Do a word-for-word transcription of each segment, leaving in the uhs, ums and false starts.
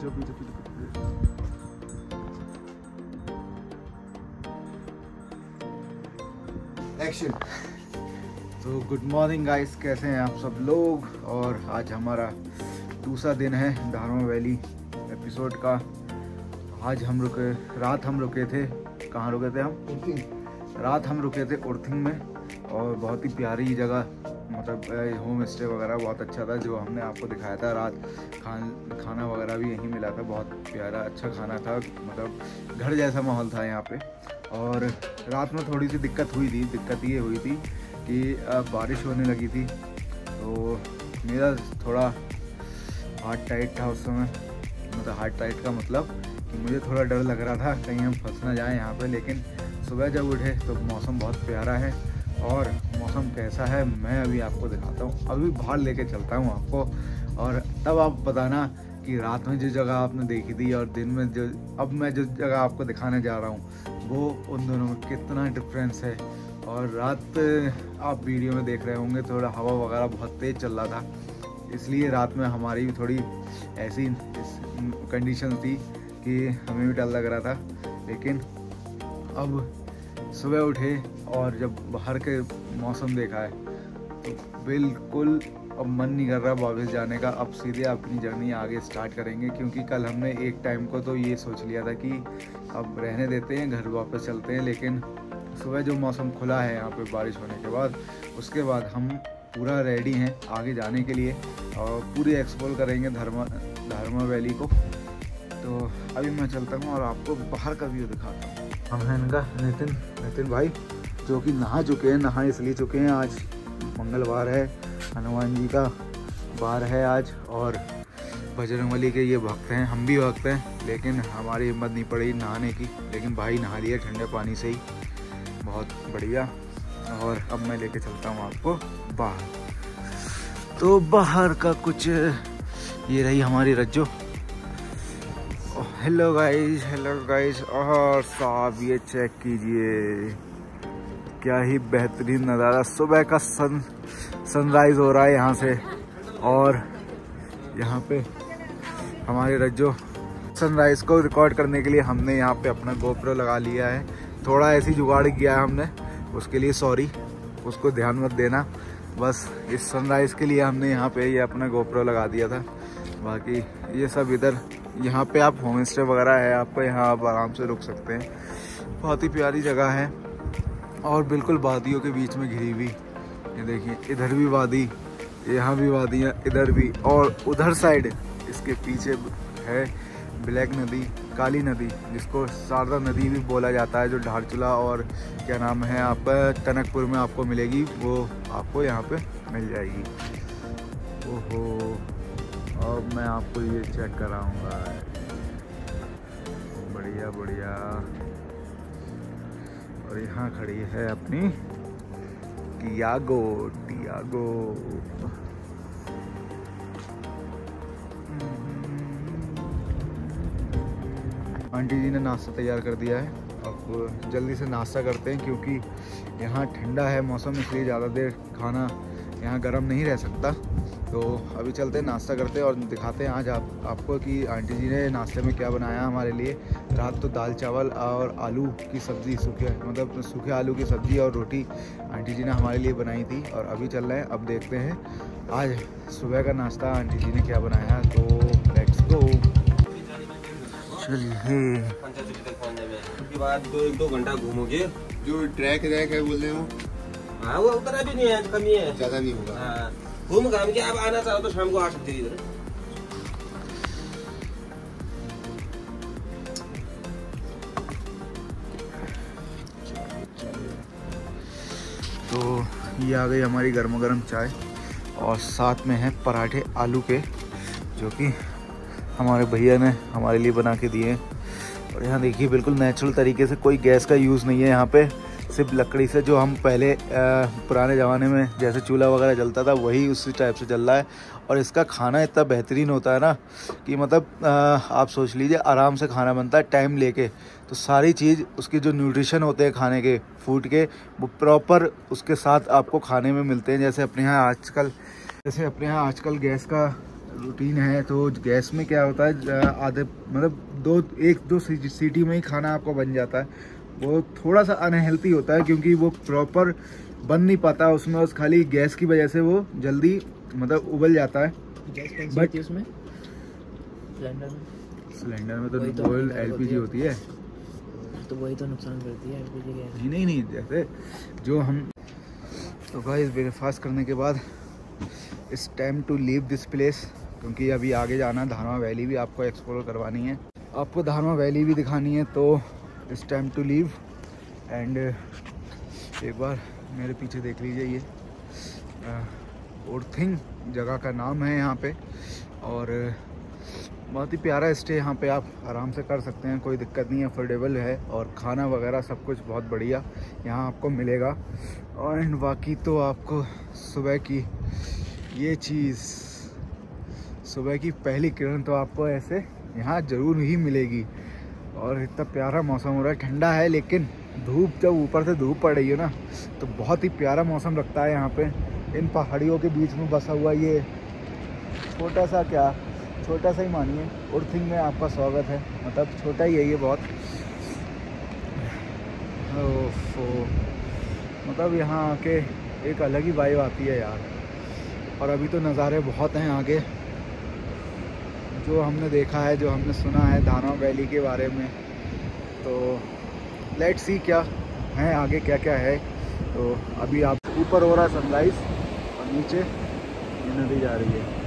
पीछे पीछे पीछे एक्शन। तो गुड मॉर्निंग गाइस, कैसे हैं आप सब लोग। और आज हमारा दूसरा दिन है धारमा वैली एपिसोड का। आज हम रुके, रात हम रुके थे, कहाँ रुके थे हम? उर्थिंग। रात हम रुके थे उर्थिंग में, और बहुत ही प्यारी जगह, मतलब होम स्टे वगैरह बहुत अच्छा था जो हमने आपको दिखाया था। रात खान खाना वगैरह भी यहीं मिला था, बहुत प्यारा अच्छा खाना था, मतलब घर जैसा माहौल था यहाँ पे। और रात में थोड़ी सी दिक्कत हुई थी, दिक्कत ये हुई थी कि बारिश होने लगी थी, तो मेरा थोड़ा हार्ट टाइट था उस समय। मतलब हार्ट टाइट का मतलब कि मुझे थोड़ा डर लग रहा था कहीं हम फंस ना जाएँ यहाँ पे। लेकिन सुबह जब उठे तो मौसम बहुत प्यारा है, और मौसम कैसा है मैं अभी आपको दिखाता हूँ। अभी बाहर लेके चलता हूँ आपको, और तब आप बताना कि रात में जो जगह आपने देखी थी और दिन में जो अब मैं जो जगह आपको दिखाने जा रहा हूँ वो उन दोनों में कितना डिफरेंस है। और रात आप वीडियो में देख रहे होंगे थोड़ा हवा वगैरह बहुत तेज़ चल रहा था, इसलिए रात में हमारी भी थोड़ी ऐसी कंडीशन थी कि हमें भी डर लग रहा था। लेकिन अब सुबह उठे और जब बाहर के मौसम देखा है तो बिल्कुल अब मन नहीं कर रहा वापस जाने का। अब सीधे अपनी जर्नी आगे स्टार्ट करेंगे, क्योंकि कल हमने एक टाइम को तो ये सोच लिया था कि अब रहने देते हैं, घर वापस चलते हैं। लेकिन सुबह जो मौसम खुला है यहाँ पे बारिश होने के बाद, उसके बाद हम पूरा रेडी हैं आगे जाने के लिए, और पूरी एक्सप्लोर करेंगे धर्मा धारमा वैली को। तो अभी मैं चलता हूँ और आपको बाहर का व्यू दिखाता हूँ। हम हैं इनका नितिन नितिन भाई, जो कि नहा चुके हैं। नहा इसलिए चुके हैं, आज मंगलवार है, हनुमान जी का वार है आज, और बजरंगबली के ये भक्त हैं, हम भी भक्त हैं। लेकिन हमारी हिम्मत नहीं पड़ी नहाने की, लेकिन भाई नहा लिए ठंडे पानी से ही, बहुत बढ़िया। और अब मैं लेके चलता हूँ आपको बाहर। तो बाहर का कुछ ये रही हमारी Rajjo. Hello guys, hello guys. और साहब ये चेक कीजिए, क्या ही बेहतरीन नज़ारा। सुबह का सन सनराइज़ हो रहा है यहाँ से, और यहाँ पे हमारे रज्जो सनराइज़ को रिकॉर्ड करने के लिए हमने यहाँ पे अपना गोप्रो लगा लिया है। थोड़ा ऐसी जुगाड़ किया है हमने, उसके लिए सॉरी, उसको ध्यान मत देना। बस इस सनराइज़ के लिए हमने यहाँ पे ये अपना गोप्रो लगा दिया था। बाकी ये सब इधर यहाँ पे आप होम स्टे वगैरह है आपको, यहाँ आप आराम से रुक सकते हैं। बहुत ही प्यारी जगह है, और बिल्कुल वादियों के बीच में घिरी हुई। ये देखिए, इधर भी वादी, यहाँ भी वादियाँ, इधर भी, और उधर साइड इसके पीछे है ब्लैक नदी, काली नदी, जिसको शारदा नदी भी बोला जाता है, जो धारचूला और क्या नाम है आपका टनकपुर में आपको मिलेगी, वो आपको यहाँ पे मिल जाएगी। ओहो, अब मैं आपको ये चेक कराऊंगा। बढ़िया बढ़िया। और यहाँ खड़ी है अपनी टियागो टियागो। आंटी जी ने नाश्ता तैयार कर दिया है, अब जल्दी से नाश्ता करते हैं, क्योंकि यहाँ ठंडा है मौसम, इसलिए ज़्यादा देर खाना यहाँ गर्म नहीं रह सकता। तो अभी चलते हैं, नाश्ता करते हैं और दिखाते हैं आज आप आपको कि आंटी जी ने नाश्ते में क्या बनाया हमारे लिए। रात तो दाल चावल और आलू की सब्ज़ी, सूखे मतलब सूखे आलू की सब्ज़ी और रोटी आंटी जी ने हमारे लिए बनाई थी। और अभी चल रहे हैं, अब देखते हैं आज सुबह का नाश्ता आंटी जी ने क्या बनाया। तो लेट्स गो, चलिए। दो एक दो घंटा घूमोगे, जो ट्रैक रैक है बोल रहे हो। हाँ वो उतना भी नहीं है, कमी है, ज्यादा नहीं होगा। हाँ घूम घाम के आप आना चाहो तो शाम को आ सकते इधर। तो ये आ गई हमारी गर्मा गर्म चाय, और साथ में है पराठे आलू के, जो कि हमारे भैया ने हमारे लिए बना के दिए। और यहाँ देखिए बिल्कुल नेचुरल तरीके से, कोई गैस का यूज़ नहीं है यहाँ पे, सिर्फ लकड़ी से, जो हम पहले पुराने ज़माने में जैसे चूल्हा वगैरह जलता था वही उसी टाइप से जल रहा है। और इसका खाना इतना बेहतरीन होता है ना कि मतलब आप सोच लीजिए आराम से खाना बनता है टाइम लेके। तो सारी चीज़ उसकी जो न्यूट्रिशन होते हैं खाने के, फूड के, वो प्रॉपर उसके साथ आपको खाने में मिलते हैं। जैसे अपने यहाँ आजकल जैसे अपने यहाँ आजकल गैस का रूटीन है। तो गैस में क्या होता है, आधे मतलब दो एक दो सीटी में ही खाना आपको बन जाता है। वो थोड़ा सा अनहेल्थी होता है क्योंकि वो प्रॉपर बन नहीं पाता उसमें, बस खाली गैस की वजह से वो जल्दी मतलब उबल जाता है। गैस बट उसमें सिलेंडर में सिलेंडर में तो, तो वो एलपीजी होती है, तो वही तो नुकसान करती है एलपीजी गैस। नहीं नहीं नहीं जैसे जो हम तो गाइस ब्रेकफास्ट करने के बाद it's time to leave this place, क्योंकि अभी आगे जाना है। धारमा वैली भी आपको एक्सप्लोर करवानी है, आपको धारमा वैली भी दिखानी है। तो it's time to leave. And एक बार मेरे पीछे देख लीजिए, ये उर्थिंग जगह का नाम है यहाँ पे, और बहुत ही प्यारा स्टे यहाँ पे आप आराम से कर सकते हैं, कोई दिक्कत नहीं है, अफोर्डेबल है, और खाना वगैरह सब कुछ बहुत बढ़िया यहाँ आपको मिलेगा। एंड बाकी तो आपको सुबह की ये चीज़, सुबह की पहली किरण तो आपको ऐसे यहाँ ज़रूर ही मिलेगी। और इतना प्यारा मौसम हो रहा है, ठंडा है लेकिन धूप जब ऊपर से धूप पड़ रही है ना तो बहुत ही प्यारा मौसम लगता है यहाँ पे। इन पहाड़ियों के बीच में बसा हुआ ये छोटा सा, क्या छोटा सा ही मानिए, उर्थिंग में आपका स्वागत है। मतलब छोटा ही है ये बहुत। ओफो, मतलब यहाँ आके एक अलग ही वाइब आती है यार। और अभी तो नज़ारे बहुत हैं आगे, जो हमने देखा है, जो हमने सुना है धारमा वैली के बारे में। तो लेट्स सी क्या है आगे, क्या क्या है। तो अभी आप ऊपर हो रहा है सनराइज़ और नीचे ये नदी जा रही है।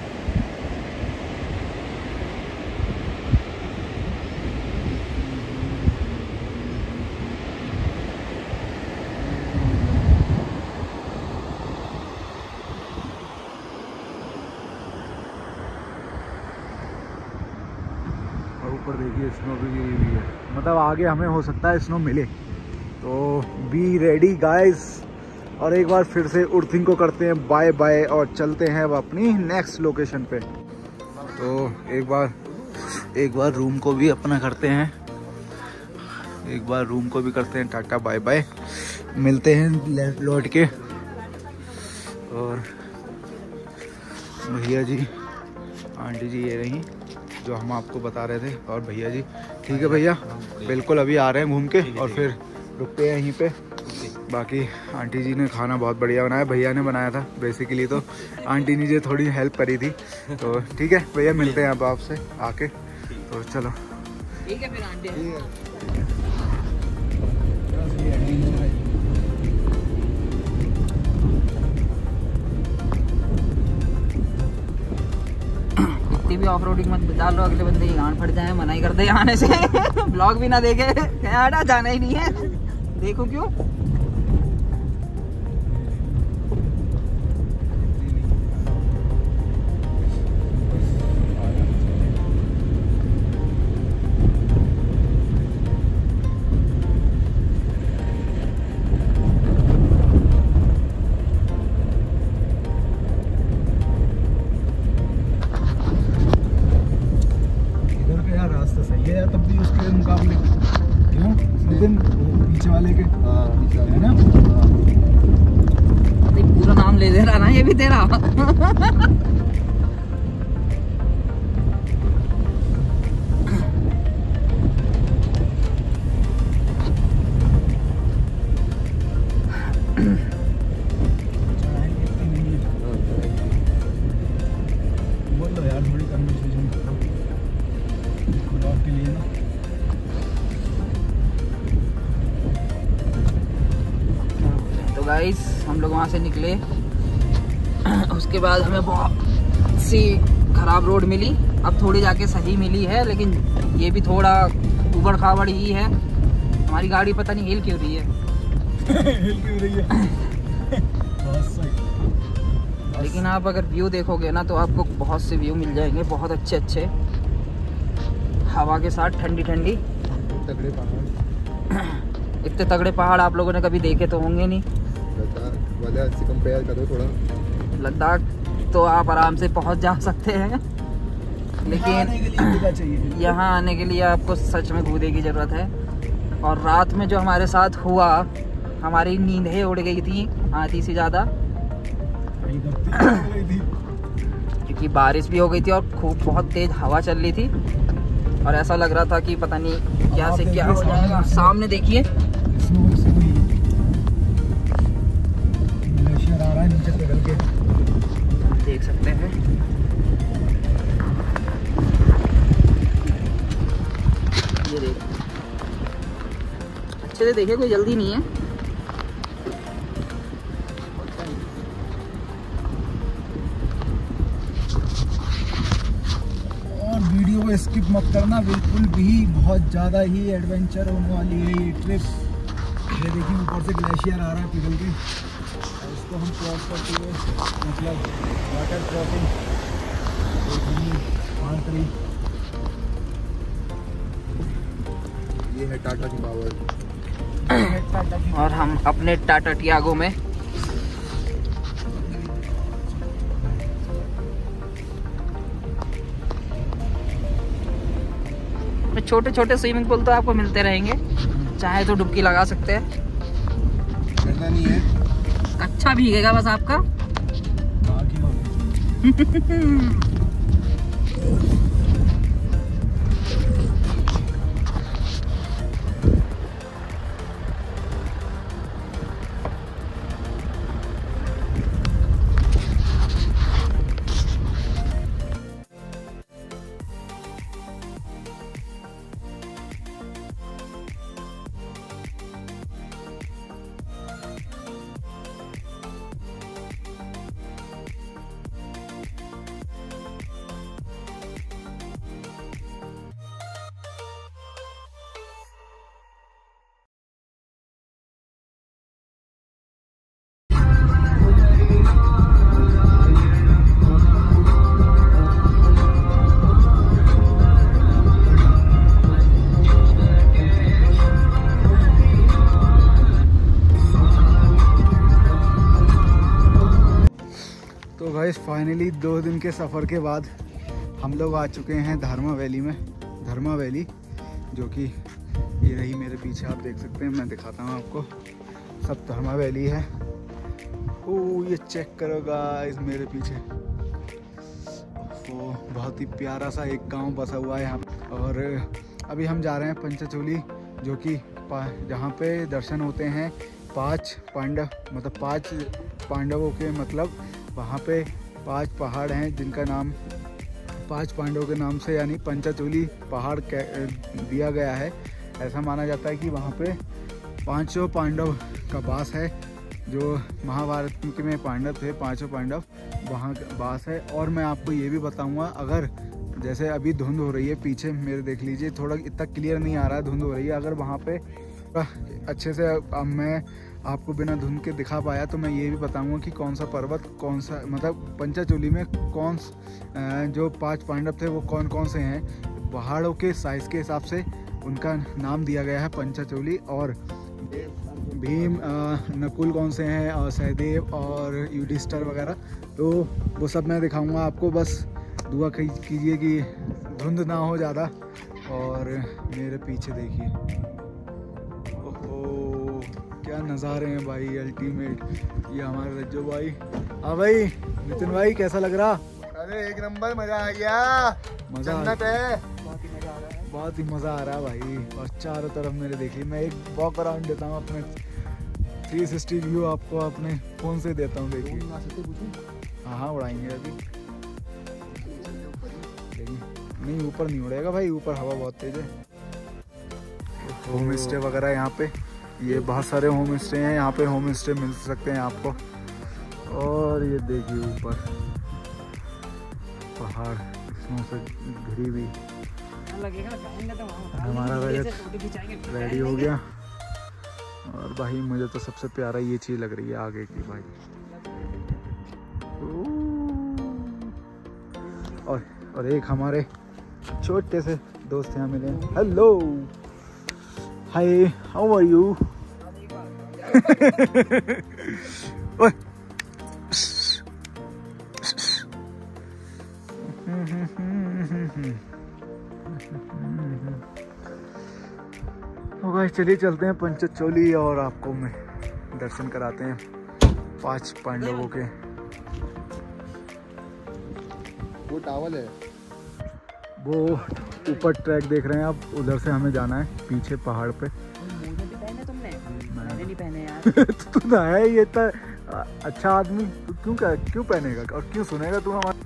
ऊपर देखिए स्नो भी गिरी हुई है, मतलब आगे हमें हो सकता है स्नो मिले। तो बी रेडी गाइस। और एक बार फिर से उर्थिंग को करते हैं बाय बाय और चलते हैं अब अपनी नेक्स्ट लोकेशन पे। तो एक बार एक बार रूम को भी अपना करते हैं, एक बार रूम को भी करते हैं टाटा बाय बाय, मिलते हैं लौट के। और भैया जी, आंटी जी ये रही जो हम आपको बता रहे थे, और भैया जी। ठीक है भैया, बिल्कुल अभी आ रहे हैं घूम के और फिर रुकते हैं यहीं पे। बाकी आंटी जी ने खाना बहुत बढ़िया बनाया, भैया ने बनाया था बेसिकली, तो आंटी ने जो थोड़ी हेल्प करी थी। तो ठीक है भैया, मिलते हैं अब आपसे आके। तो चलो ठीक है फिर आंटी। भी ऑफ रोडिंग मत डालो, अगले बंदे की गांड फट जाए, मना ही कर दे आने से। ब्लॉग भी ना देखे, क्या जाना ही नहीं है। देखो क्यों तब भी उसके मुकाबले क्यों नितिन, पीछे वाले के है ना। पूरा नाम ले दे रहा ना ये भी तेरा। बोलो यार, थोड़ी कन्वर्सेशन करो के लिए ना। तो गाइस हम लोग वहाँ से निकले, उसके बाद हमें बहुत सी खराब रोड मिली। अब थोड़ी जाके सही मिली है, लेकिन ये भी थोड़ा उबड़ खाबड़ ही है। हमारी गाड़ी पता नहीं हिल क्यों रही है। हिल क्यों रही है। बहुत सही। लेकिन आप अगर व्यू देखोगे ना तो आपको बहुत से व्यू मिल जाएंगे, बहुत अच्छे अच्छे, हवा के साथ, ठंडी ठंडी। तगड़े पहाड़, इतने तगड़े पहाड़ आप लोगों ने कभी देखे तो होंगे नहीं। लद्दाख वाले से कंपेयर करो थोड़ा। लद्दाख तो आप आराम से पहुंच जा सकते हैं, लेकिन यहाँ आने के लिए आपको सच में गूदे की ज़रूरत है। और रात में जो हमारे साथ हुआ, हमारी नींदें उड़ गई थी आधी से ज़्यादा, क्योंकि बारिश भी हो गई थी और खूब बहुत तेज हवा चल रही थी और ऐसा लग रहा था कि पता नहीं क्या से क्या हो जाएगा। सामने देखिए ग्लेशियर आ रहा है नीचे पिघल के, देख सकते हैं। ये देख अच्छे से देखिए, कोई जल्दी नहीं है। और वीडियो को स्किप मत करना बिल्कुल भी, बहुत ज़्यादा ही एडवेंचर होने वाली है ये ट्रिप। ये देखिए ऊपर से ग्लेशियर आ रहा है पिघल के, इसको हम क्रॉस करते हुए मतलब वाटर क्रॉसिंग पार्क। ये है टाटा की पावर। और हम अपने टाटा टियागो में छोटे छोटे स्विमिंग पूल तो आपको मिलते रहेंगे, चाहे तो डुबकी लगा सकते हैं। डरना नहीं है, अच्छा भीगेगा बस आपका। तो गाइस फाइनली दो दिन के सफ़र के बाद हम लोग आ चुके हैं धर्मा वैली में। धर्मा वैली जो कि ये रही मेरे पीछे, आप देख सकते हैं, मैं दिखाता हूँ आपको। सब धर्मा वैली है। ओह ये चेक करो गाइस मेरे पीछे, वो बहुत ही प्यारा सा एक गांव बसा हुआ है यहाँ पे। और अभी हम जा रहे हैं पंचचूली, जो कि जहाँ पे दर्शन होते हैं पांच पांडव, मतलब पांच पांडवों के, मतलब वहाँ पे पांच पहाड़ हैं जिनका नाम पांच पांडवों के नाम से यानी पंचचूली पहाड़ दिया गया है। ऐसा माना जाता है कि वहाँ पे पांचों पांडव का वास है। जो महाभारत में पांडव थे, पांचों पांडव, वहाँ वास है। और मैं आपको ये भी बताऊँगा, अगर जैसे अभी धुंध हो रही है पीछे मेरे, देख लीजिए, थोड़ा इतना क्लियर नहीं आ रहा है, धुंध हो रही है। अगर वहाँ पे अच्छे से अब मैं आपको बिना धुंध के दिखा पाया तो मैं ये भी बताऊंगा कि कौन सा पर्वत, कौन सा, मतलब पंचचूली में कौन जो पांच पांडव थे वो कौन कौन से हैं। पहाड़ों के साइज़ के हिसाब से उनका नाम दिया गया है पंचचूली। और भीम, नकुल कौन से हैं, और सहदेव और युधिष्ठिर वगैरह, तो वो सब मैं दिखाऊंगा आपको। बस दुआ कीजिए कि धुंध ना हो ज़्यादा। और मेरे पीछे देखिए, ओहो क्या नज़ारे हैं भाई, अल्टीमेट। ये हमारे रज्जो भाई। हाँ भाई नितिन भाई, कैसा लग रहा? अरे एक नंबर, मजा आ गया, मजा जन्नत है। बहुत ही मज़ा आ रहा है भाई। और चारों तरफ मेरे देखिए, मैं एक वॉक अराउंड देता हूँ अपने थ्री सिक्सटी व्यू आपको अपने फ़ोन से देता हूँ, देखिए। हाँ हाँ उड़ाएंगे अभी, नहीं ऊपर नहीं उड़ेगा भाई, ऊपर हवा बहुत तेज है। होम स्टे वगैरह यहाँ पे, ये बहुत सारे होम स्टे हैं यहाँ पे, होम स्टे मिल सकते हैं आपको। और ये देखिए ऊपर पहाड़, इसमें से घिरी हुई। हमारा बजट रेडी हो गया। और भाई मुझे तो सबसे प्यारा ये चीज़ लग रही है आगे की भाई। और और एक हमारे छोटे से दोस्त यहाँ मिले। Hello, hi, how are you? भाई चलिए चलते हैं पंचचूली और आपको मैं दर्शन कराते हैं पांच पांडवों के। वो टावल है। वो ऊपर ट्रैक देख रहे हैं आप, उधर से हमें जाना है पीछे पहाड़ पे। मोजे भी पहने तुमने? मैंने नहीं पहने यार। तू तो है ये इतना अच्छा आदमी, तू क्यों क्यों पहनेगा और क्यों सुनेगा तू हमारा?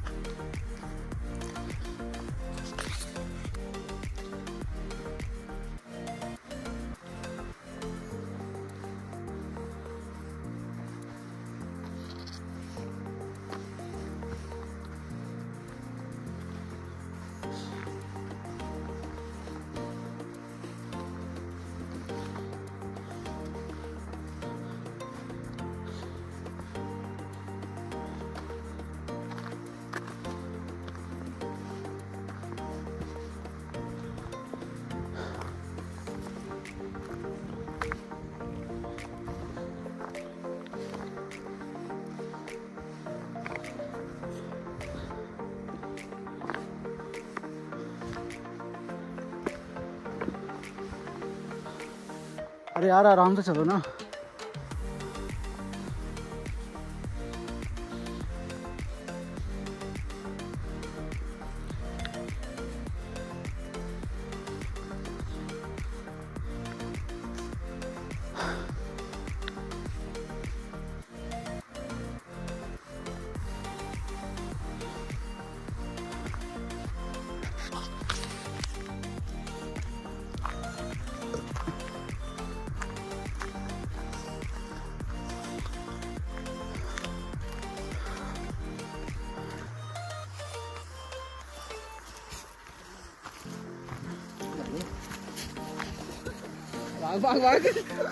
अरे यार आराम से चलो ना। भाग भाग भाग।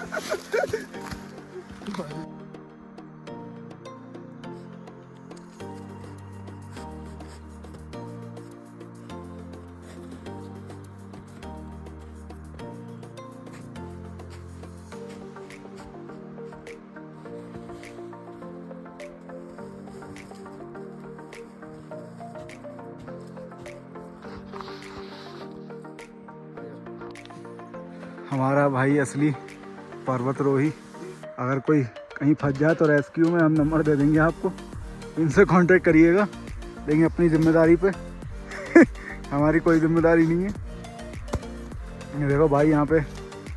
हमारा भाई असली पर्वतरोही, अगर कोई कहीं फंस जाए तो रेस्क्यू में हम नंबर दे देंगे आपको, इनसे कांटेक्ट करिएगा, लेकिन अपनी जिम्मेदारी पे हमारी कोई जिम्मेदारी नहीं है। ये देखो भाई यहाँ पे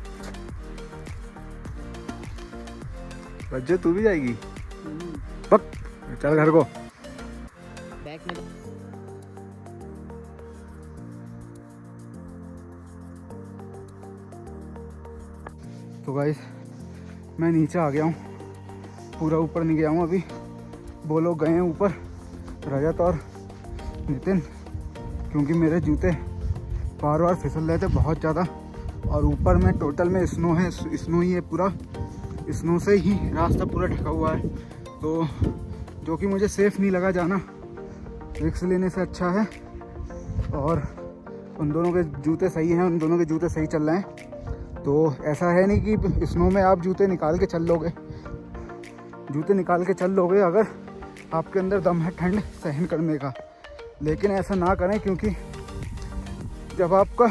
बच्चे, तू भी जाएगी? पक चल घर को। बैक में तो गाइस मैं नीचे आ गया हूँ, पूरा ऊपर नहीं गया हूँ अभी। वो लोग गए हैं ऊपर, रजत और नितिन, क्योंकि मेरे जूते बार बार फिसल रहे थे बहुत ज़्यादा, और ऊपर में टोटल में स्नो है, स्नो ही है पूरा, स्नो से ही रास्ता पूरा ढका हुआ है, तो जो कि मुझे सेफ़ नहीं लगा जाना। रिस्क लेने से अच्छा है, और उन दोनों के जूते सही हैं, उन दोनों के जूते सही चल रहे हैं। तो ऐसा है नहीं कि स्नो में आप जूते निकाल के चल लोगे, जूते निकाल के चल लोगे अगर आपके अंदर दम है ठंड सहन करने का, लेकिन ऐसा ना करें, क्योंकि जब आपका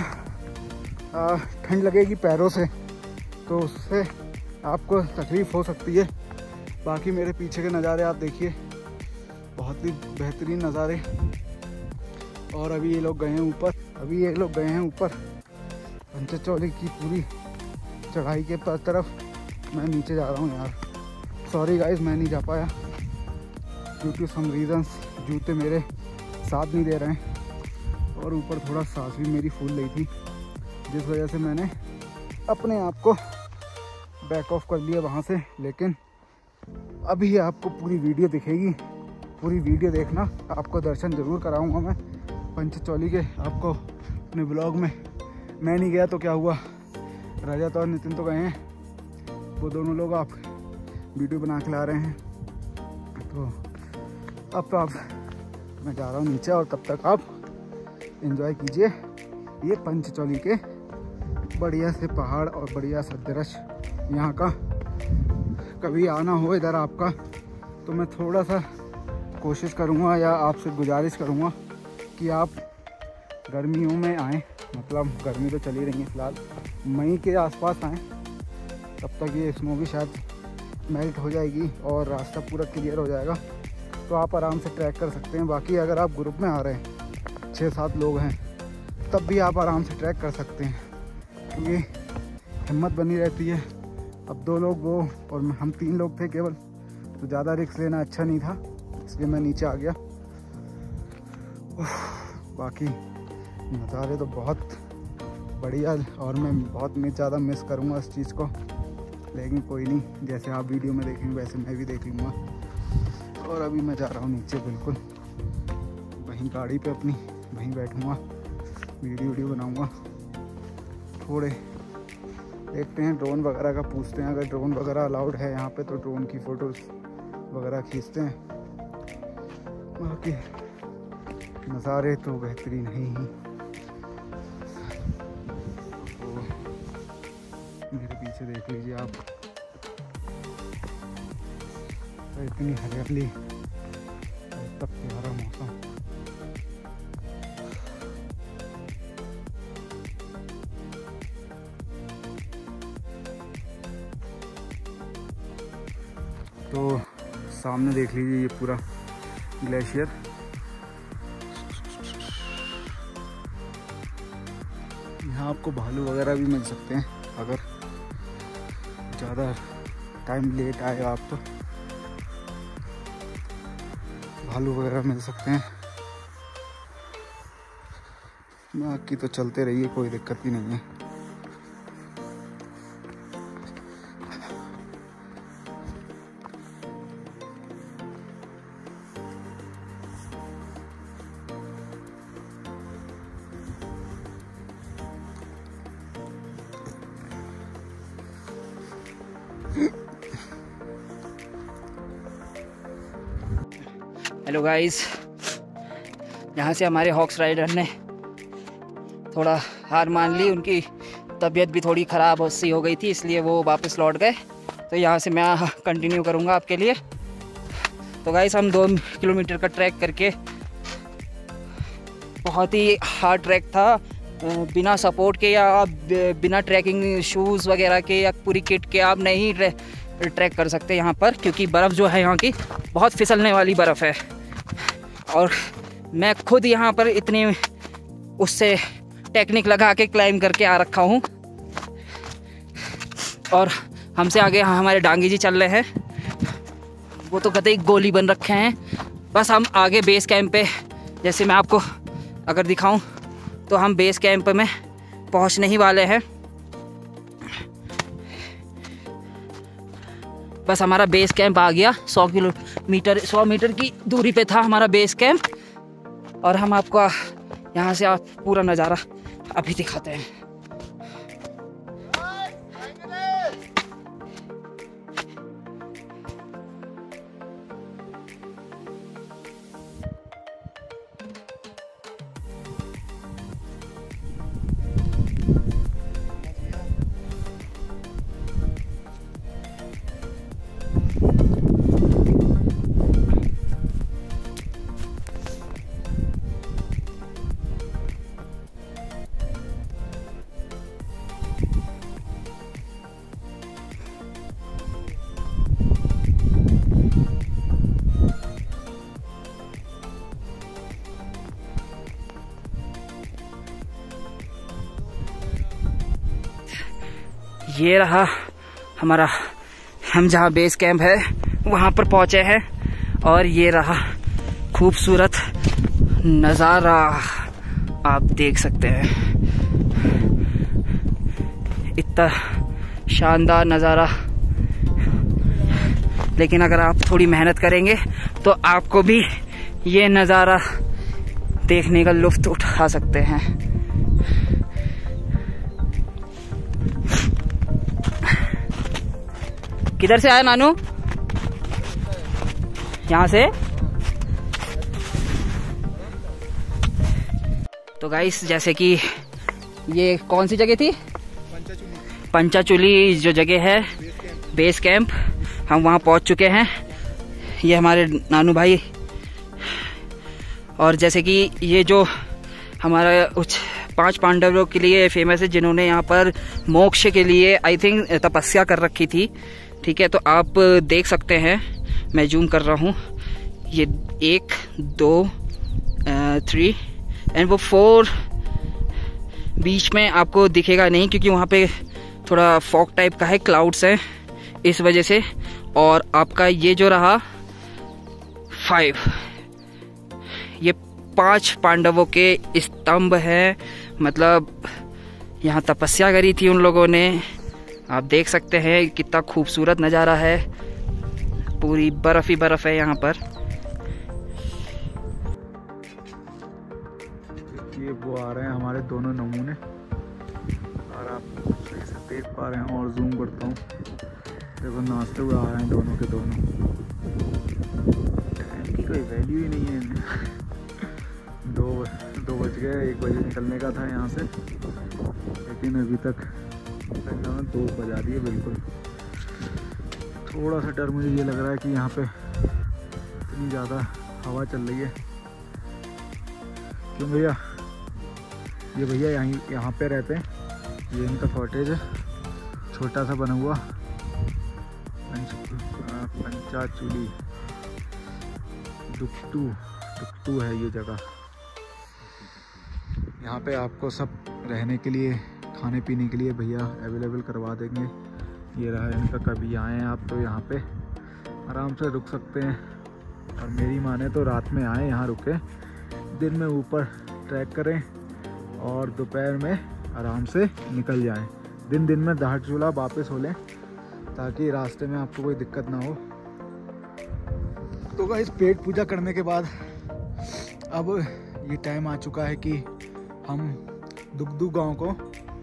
ठंड लगेगी पैरों से तो उससे आपको तकलीफ़ हो सकती है। बाकी मेरे पीछे के नज़ारे आप देखिए, बहुत ही बेहतरीन नज़ारे। और अभी ये लोग गए हैं ऊपर, अभी ये लोग गए हैं ऊपर पंचचौली की पूरी चढ़ाई के तरफ। मैं नीचे जा रहा हूँ यार, सॉरी गाइस मैं नहीं जा पाया, ड्यू टू सम रीजंस जूते मेरे साथ नहीं दे रहे हैं, और ऊपर थोड़ा सांस भी मेरी फूल रही थी, जिस वजह से मैंने अपने आप को बैक ऑफ कर लिया वहाँ से। लेकिन अभी आपको पूरी वीडियो दिखेगी, पूरी वीडियो देखना, आपको दर्शन ज़रूर कराऊंगा मैं पंचचौली के आपको अपने ब्लॉग में। मैं नहीं गया तो क्या हुआ, रजत और नितिन तो गए हैं, वो दोनों लोग आप वीडियो बना के ला रहे हैं। तो अब तो आप मैं जा रहा हूँ नीचे, और तब तक आप एंजॉय कीजिए ये पंचचौली के बढ़िया से पहाड़ और बढ़िया सा दृश्य यहाँ का। कभी आना हो इधर आपका तो मैं थोड़ा सा कोशिश करूँगा या आपसे गुजारिश करूँगा कि आप गर्मियों में आएँ, मतलब गर्मी तो चली रही है फ़िलहाल, मई के आसपास आएँ, तब तक ये स्नो भी शायद मेल्ट हो जाएगी और रास्ता पूरा क्लियर हो जाएगा, तो आप आराम से ट्रैक कर सकते हैं। बाकी अगर आप ग्रुप में आ रहे हैं छः सात लोग हैं तब भी आप आराम से ट्रैक कर सकते हैं, क्योंकि हिम्मत बनी रहती है। अब दो लोग वो और हम तीन लोग थे केवल, तो ज़्यादा रिस्क लेना अच्छा नहीं था, इसलिए मैं नीचे आ गया। बाकी नज़ारे तो बहुत बढ़िया और मैं बहुत मैं ज़्यादा मिस करूँगा इस चीज़ को, लेकिन कोई नहीं, जैसे आप वीडियो में देखेंगे वैसे मैं भी देख लूँगा। और अभी मैं जा रहा हूँ नीचे, बिल्कुल वहीं गाड़ी पे अपनी वहीं बैठूँगा, वीडियो वीडियो बनाऊँगा। थोड़े देखते हैं ड्रोन वगैरह का, पूछते हैं अगर ड्रोन वगैरह अलाउड है यहाँ पे तो ड्रोन की फ़ोटोज़ वगैरह खींचते हैं। बाकी नज़ारे तो बेहतरीन है ही। तो मेरे पीछे देख लीजिए आप, तो इतनी हरियाली, तब प्यारा मौसम। तो सामने देख लीजिए ये पूरा ग्लेशियर। यहाँ आपको भालू वगैरह भी मिल सकते हैं, अगर ज़्यादा टाइम लेट आए आप तो भालू वगैरह मिल सकते हैं। बाकी तो चलते रहिए, कोई दिक्कत ही नहीं है। हेलो गाइस, यहाँ से हमारे हॉक्स राइडर ने थोड़ा हार मान ली, उनकी तबीयत भी थोड़ी ख़राब सी हो गई थी, इसलिए वो वापस लौट गए। तो यहाँ से मैं कंटिन्यू करूँगा आपके लिए। तो गाइस हम दो किलोमीटर का ट्रैक करके, बहुत ही हार्ड ट्रैक था, बिना सपोर्ट के या बिना ट्रैकिंग शूज़ वगैरह के या पूरी किट के आप नहीं ट्रैक कर सकते यहाँ पर, क्योंकि बर्फ़ जो है यहाँ की बहुत फिसलने वाली बर्फ़ है। और मैं खुद यहाँ पर इतनी उससे टेक्निक लगा के क्लाइंब करके आ रखा हूँ। और हमसे आगे हमारे डांगी जी चल रहे हैं, वो तो कतई गोली बन रखे हैं। बस हम आगे बेस कैंप पे, जैसे मैं आपको अगर दिखाऊं तो हम बेस कैंप में पहुंचने ही वाले हैं। बस हमारा बेस कैंप आ गया, सौ किलोमीटर सौ मीटर की दूरी पे था हमारा बेस कैंप। और हम आपको यहाँ से आप पूरा नज़ारा अभी दिखाते हैं। ये रहा हमारा, हम जहाँ बेस कैंप है वहाँ पर पहुँचे हैं। और ये रहा खूबसूरत नज़ारा, आप देख सकते हैं, इतना शानदार नज़ारा। लेकिन अगर आप थोड़ी मेहनत करेंगे तो आपको भी ये नज़ारा देखने का लुत्फ़ उठा सकते हैं। किधर से आया नानू? यहाँ से। तो गाइस, जैसे कि ये कौन सी जगह थी? पंचाचूली जो जगह है बेस कैंप, हम वहाँ पहुँच चुके हैं। ये हमारे नानू भाई। और जैसे कि ये जो हमारा कुछ पांच पांडवों के लिए फेमस है, जिन्होंने यहाँ पर मोक्ष के लिए आई थिंक तपस्या कर रखी थी। ठीक है, तो आप देख सकते हैं, मैं जूम कर रहा हूँ। ये एक दो थ्री एंड वो फोर बीच में आपको दिखेगा नहीं क्योंकि वहाँ पे थोड़ा फॉग टाइप का है, क्लाउड्स हैं इस वजह से। और आपका ये जो रहा फाइव, ये पांच पांडवों के स्तंभ हैं, मतलब यहाँ तपस्या करी थी उन लोगों ने। आप देख सकते हैं कितना खूबसूरत नज़ारा है, पूरी बर्फ ही बर्फ है यहाँ पर। ये वो आ रहे हैं हमारे दोनों नमूने और आप सही से देख पा रहे हैं, और जूम करता हूँ, देखो नाचते हुए आ रहे हैं दोनों के दोनों। टाइम की कोई वैल्यू ही नहीं है इनमें। दो दो बज गए, एक बजे निकलने का था यहाँ से, लेकिन अभी तक दो बजा दिए बिल्कुल। थोड़ा सा डर मुझे ये लग रहा है कि यहाँ पे इतनी ज़्यादा हवा चल रही है। क्यों भैया? ये भैया यहीं यहाँ पे रहते हैं, ये इनका कॉटेज है, छोटा सा बना हुआ, पंचाचूली दुक्टू दुक्टू है ये जगह। यहाँ पे आपको सब रहने के लिए, खाने पीने के लिए भैया अवेलेबल करवा देंगे। ये रहा इनका, कभी आएँ आप तो यहाँ पे आराम से रुक सकते हैं। और मेरी माने तो रात में आए यहाँ रुके, दिन में ऊपर ट्रैक करें और दोपहर में आराम से निकल जाएं। दिन दिन में धारचूला वापस हो लें ताकि रास्ते में आपको कोई दिक्कत ना हो। तो गाइस पेट पूजा करने के बाद अब ये टाइम आ चुका है कि हम दुगदू गांव को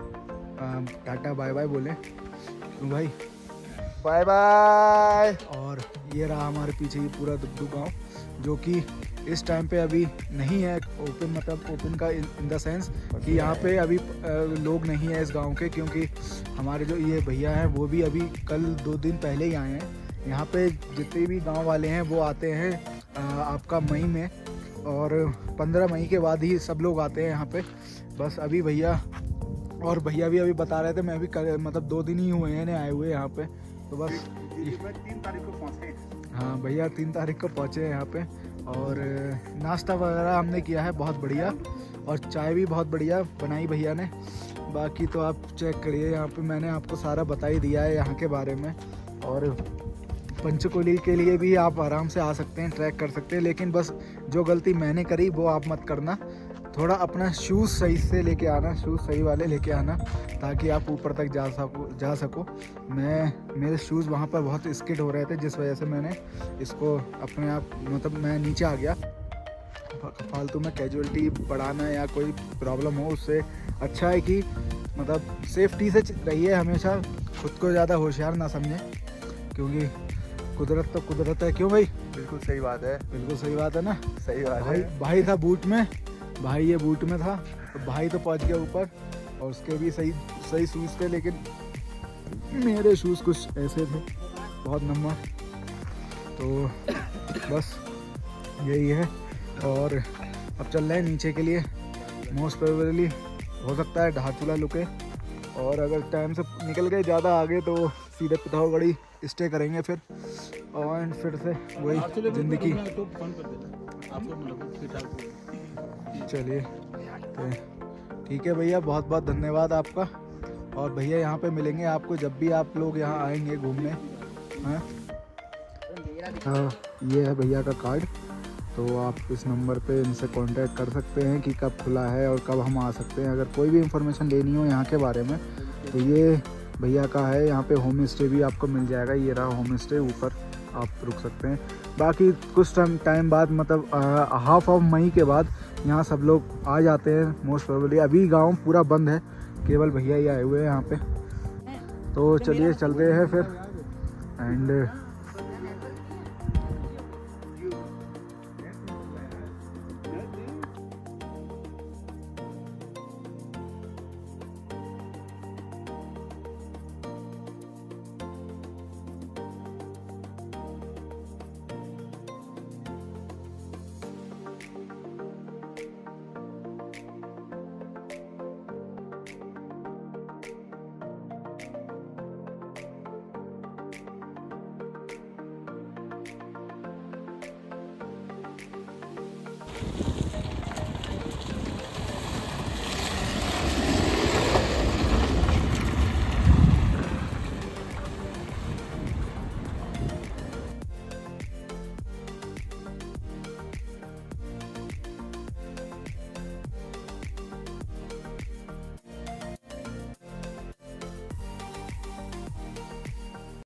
टाटा बाय बाय बोले। क्यों भाई? Bye bye. और ये रहा हमारे पीछे ये पूरा दुगदू गांव, जो कि इस टाइम पे अभी नहीं है ओपन, मतलब ओपन का इन द सेंस कि यहाँ पे अभी लोग नहीं है इस गांव के, क्योंकि हमारे जो ये भैया हैं वो भी अभी कल दो दिन पहले ही आए हैं। यहाँ पे जितने भी गांव वाले हैं वो आते हैं आपका मई में, और पंद्रह मई के बाद ही सब लोग आते हैं यहाँ पे। बस अभी भैया और भैया भी अभी बता रहे थे, मैं भी कर, मतलब दो दिन ही हुए हैं आए हुए यहाँ पे। तो बस तीन तारीख को पहुँचे। हाँ भैया तीन तारीख को पहुँचे हैं यहाँ पे, और नाश्ता वगैरह हमने किया है बहुत बढ़िया, और चाय भी बहुत बढ़िया बनाई भैया ने। बाकी तो आप चेक करिए, यहाँ पे मैंने आपको सारा बता ही दिया है यहाँ के बारे में। और पंचकुली के लिए भी आप आराम से आ सकते हैं, ट्रैक कर सकते हैं, लेकिन बस जो गलती मैंने करी वो आप मत करना। थोड़ा अपना शूज़ सही से लेके आना, शूज़ सही वाले लेके आना ताकि आप ऊपर तक जा सको जा सको मैं मेरे शूज़ वहाँ पर बहुत स्किड हो रहे थे, जिस वजह से मैंने इसको अपने आप, मतलब मैं नीचे आ गया। फालतू में कैजुअलिटी बढ़ाना या कोई प्रॉब्लम हो, उससे अच्छा है कि मतलब सेफ्टी से रहिए हमेशा, खुद को ज़्यादा होशियार ना समझें, क्योंकि कुदरत तो कुदरत है। क्यों भाई? बिल्कुल सही बात है। बिल्कुल सही बात है ना। सही बात भाई है। भाई था बूट में, भाई ये बूट में था तो भाई तो पहुंच गया ऊपर, और उसके भी सही सही शूज़ थे, लेकिन मेरे शूज़ कुछ ऐसे थे, बहुत नम्बर। तो बस यही है, और अब चल रहे हैं नीचे के लिए। मोस्ट प्रोबेबली हो सकता है धारचूला लुके, और अगर टाइम से निकल गए ज़्यादा आगे तो सीधे पिथौरागढ़ स्टे करेंगे फिर, और फिर से वही ज़िंदगी। चलिए तो ठीक है भैया, बहुत बहुत धन्यवाद आपका। और भैया यहाँ पे मिलेंगे आपको जब भी आप लोग यहाँ आएंगे घूमने। हाँ हाँ, ये है भैया का कार्ड, तो आप इस नंबर पे इनसे कांटेक्ट कर सकते हैं कि कब खुला है और कब हम आ सकते हैं। अगर कोई भी इंफॉर्मेशन लेनी हो यहाँ के बारे में तो ये भैया का है। यहाँ पे होम स्टे भी आपको मिल जाएगा, ये रहा होम स्टे, ऊपर आप रुक सकते हैं। बाकी कुछ टाइम टाइम बाद, मतलब हाफ ऑफ मई के बाद यहाँ सब लोग आ जाते हैं मोस्ट प्रोबेबली। अभी गांव पूरा बंद है, केवल भैया ही आए हुए हैं यहाँ पे। तो चलिए चलते हैं फिर, एंड